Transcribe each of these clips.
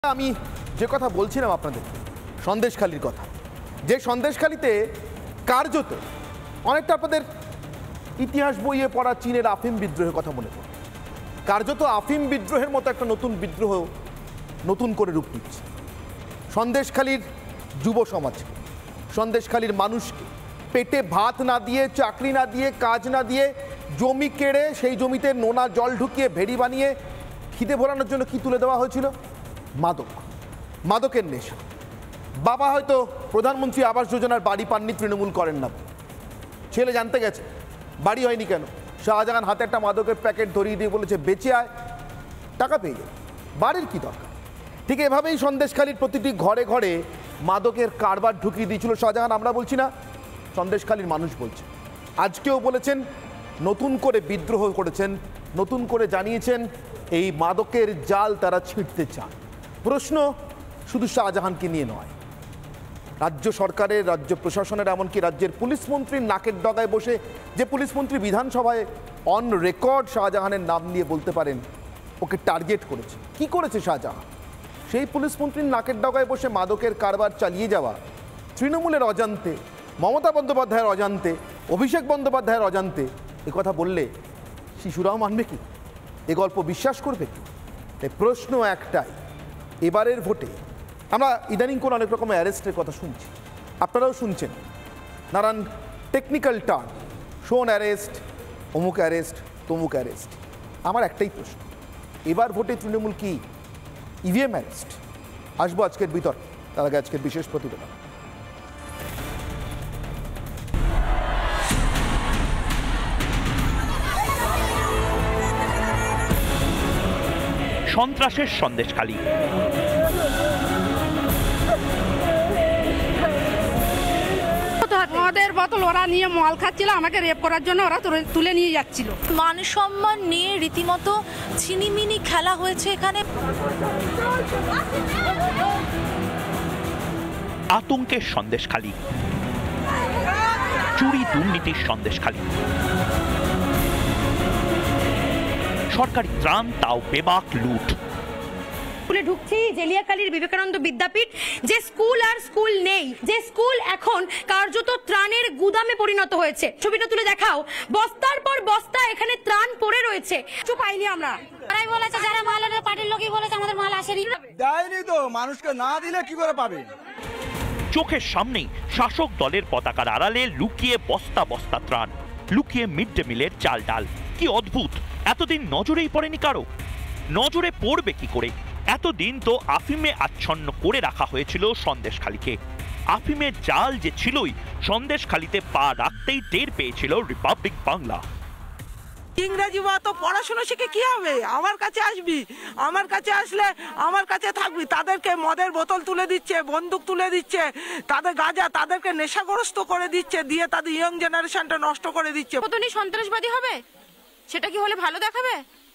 আমি যে কথা বলছিলাম আপনাদের সন্দেশখালীর কথা, যে সন্দেশখালীতে কার্যত অনেকটা আপনাদের ইতিহাস বইয়ে পড়া চীনের আফিম বিদ্রোহের কথা মনে পড়ে। কার্যত আফিম বিদ্রোহের মতো একটা নতুন বিদ্রোহ নতুন করে রূপ নিচ্ছে। সন্দেশখালীর যুব সমাজকে, সন্দেশখালীর মানুষকে পেটে ভাত না দিয়ে, চাকরি না দিয়ে, কাজ না দিয়ে জমি কেড়ে সেই জমিতে নোনা জল ঢুকিয়ে ভেড়ি বানিয়ে খিদে ভরানোর জন্য কি তুলে দেওয়া হয়েছিল? মাদকের নেশা। বাবা হয়তো প্রধানমন্ত্রী আবাস যোজনার বাড়ি পাননি, তৃণমূল করেন না, ছেলে জানতে গেছে বাড়ি হয়নি কেন, শাহজাহান হাতে একটা মাদকের প্যাকেট ধরিয়ে দিয়ে বলেছে বেঁচে আয়, টাকা পেয়ে যাবে, বাড়ির কি দরকার। ঠিক এভাবেই সন্দেশখালীর প্রতিটি ঘরে ঘরে মাদকের কারবার ঢুকিয়ে দিয়েছিল শাহজাহান। আমরা বলছি না, সন্দেশখালীর মানুষ বলছে। আজকেও বলেছেন, নতুন করে বিদ্রোহ করেছেন, নতুন করে জানিয়েছেন এই মাদকের জাল তারা ছিঁড়তে চান। প্রশ্ন শুধু শাহজাহানকে নিয়ে নয়, রাজ্য সরকারের, রাজ্য প্রশাসনের, এমনকি রাজ্যের পুলিশ মন্ত্রীর নাকের ডগায় বসে, যে পুলিশ মন্ত্রী বিধানসভায় অন রেকর্ড শাহজাহানের নাম নিয়ে বলতে পারেন ওকে টার্গেট করেছে। কি করেছে শাহজাহান? সেই পুলিশ মন্ত্রীর নাকের ডগায় বসে মাদকের কারবার চালিয়ে যাওয়া তৃণমূলের অজান্তে, মমতা বন্দ্যোপাধ্যায়ের অজান্তে, অভিষেক বন্দ্যোপাধ্যায়ের অজান্তে এ কথা বললে শিশুরাও মানবে কি? এ গল্প বিশ্বাস করবে কি? তাই প্রশ্ন একটাই, এবারের ভোটে আমরা ইদানিং করে অনেক রকমের অ্যারেস্টের কথা শুনছি, আপনারাও শুনছেন, নানান টেকনিক্যাল টার্ম, শোন অ্যারেস্ট, অমুক অ্যারেস্ট, তমুক অ্যারেস্ট। আমার একটাই প্রশ্ন, এবার ভোটে তৃণমূল কি ইভিএম অ্যারেস্ট? আসবো আজকের বিতর্ক, তার আগে আজকের বিশেষ প্রতিবেদন। সন্ত্রাসের সন্দেশখালী। মদের বোতল ওরা নিয়ে মল খাচ্ছিল, আমাকে রেপ করার জন্য ওরা তুলে নিয়ে যাচ্ছিল। মান সম্মান নিয়ে রীতিমতো ছিনিমিনি খেলা হয়েছে এখানে। আতঙ্কের সন্দেশখালী, চুরি দুর্নীতির সন্দেশখালী, সরকারি ত্রাণ তাও বেবাক লুট। স্কুলে ঢুকছি, জেলিয়াখালীর বিবেকানন্দ বিদ্যাপীঠ, যে স্কুল আর স্কুল নেই, যে স্কুল এখন কার্যত ত্রাণের গুদামে পরিণত হয়েছে। ছবিটা তুলে দেখাও, বস্তার পর বস্তা এখানে ত্রাণ পড়ে রয়েছে। কিছু পাইনি আমরা। তারাই বলেছে, যারা মাল আনে পার্টির লোকই বলেছে আমাদের মাল আসেনি। দেয়নি তো, মানুষকে না দিলে কি করে পাবে? চোখের সামনেই শাসক দলের পতাকার আড়ালে লুকিয়ে বস্তা বস্তা ত্রাণ, লুকিয়ে মিড ডে মিলের চাল ডাল। কি অদ্ভুত, এতদিন নজরেই পড়েনি কারো। নজরে পড়বে কি করে? এতদিন তো আফিমে আচ্ছন্ন করে রাখা হয়েছিল সন্দেশখালীকে। আফিমের জাল যে ছিলই, সন্দেশখালীতে পা রাখতেই টের পেয়েছিল রিপাবলিক বাংলা। ইংরেজি অত পড়াশোনা শিখে কি হবে? আমার কাছে আসবি, আমার কাছে আসলে আমার কাছে থাকবি। তাদেরকে মদের বোতল তুলে দিচ্ছে, বন্দুক তুলে দিচ্ছে, তাদের গাঁজা, তাদেরকে নেশাগ্রস্ত করে দিচ্ছে, দিয়ে তাদের ইয়ং জেনারেশনটা নষ্ট করে দিচ্ছে। কতনি সন্ত্রাসবাদী হবে, সেটা কি হলে ভালো দেখাবে?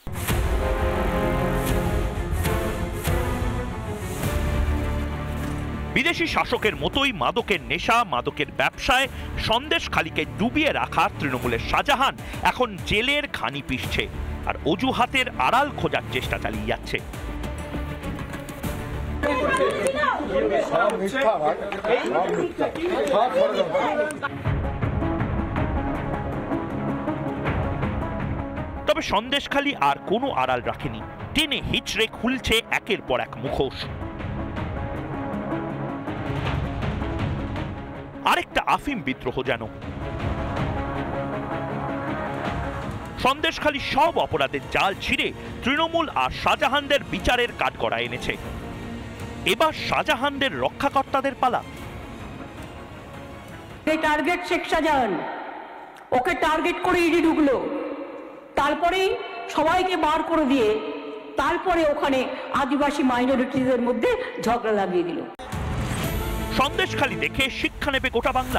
বিদেশি শাসকের মতোই মাদকের নেশা, মাদকের ব্যবসায় সন্দেশখালীকে ডুবিয়ে রাখা তৃণমূলের শাহজাহান এখন জেলের ঘানি পিষছে আর অজুহাতের আড়াল খোঁজার চেষ্টা চালিয়ে যাচ্ছে। তবে সন্দেশখালী আর কোনো আড়াল রাখেনি, টেনে হিচড়ে খুলছে একের পর এক মুখোশ। আরেকটা আফিম বিদ্রোহ যেন। সন্দেশখালী সব অপরাধের জাল ছিঁড়ে তৃণমূল আর শাহজাহানদের বিচারের কাঠগড়ায় এনেছে। এবার শাহজাহানদের রক্ষাকর্তাদের পালা। এই টার্গেট শেখ শাহজাহান, ওকে টার্গেট করে ইডি ঢুকলো, তারপরেই সবাইকে বার করে দিয়ে তারপরে ওখানে আদিবাসী মাইনরিটিদের মধ্যে ঝগড়া লাগিয়ে দিল। সন্দেশখালী দেখে শিক্ষা নেবে গোটা বাংলা।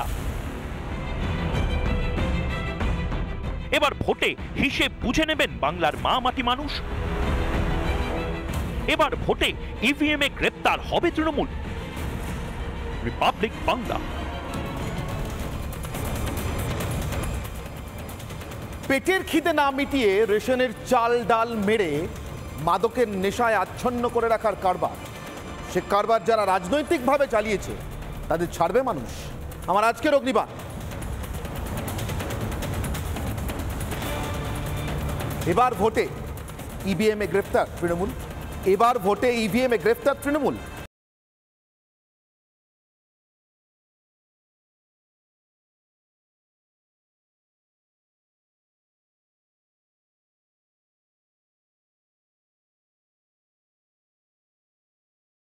এবার ভোটে হিসেব বুঝে নেবেন বাংলার মা মাটি মানুষ। এবার ভোটে ইভিএম এ গ্রেপ্তার হবে তৃণমূল। রিপাবলিক বাংলা। পেটের খিদে না মিটিয়ে রেশনের চাল ডাল মেরে মাদকের নেশায় আচ্ছন্ন করে রাখার কারবার সে কারবার যারা রাজনৈতিকভাবে চালিয়েছে তাদের ছাড়বে মানুষ? আমার আজকের অগ্নিবাণ। এবার ভোটে ইভিএম এ গ্রেফতার তৃণমূল। এবার ভোটে ইভিএম এ গ্রেফতার তৃণমূল।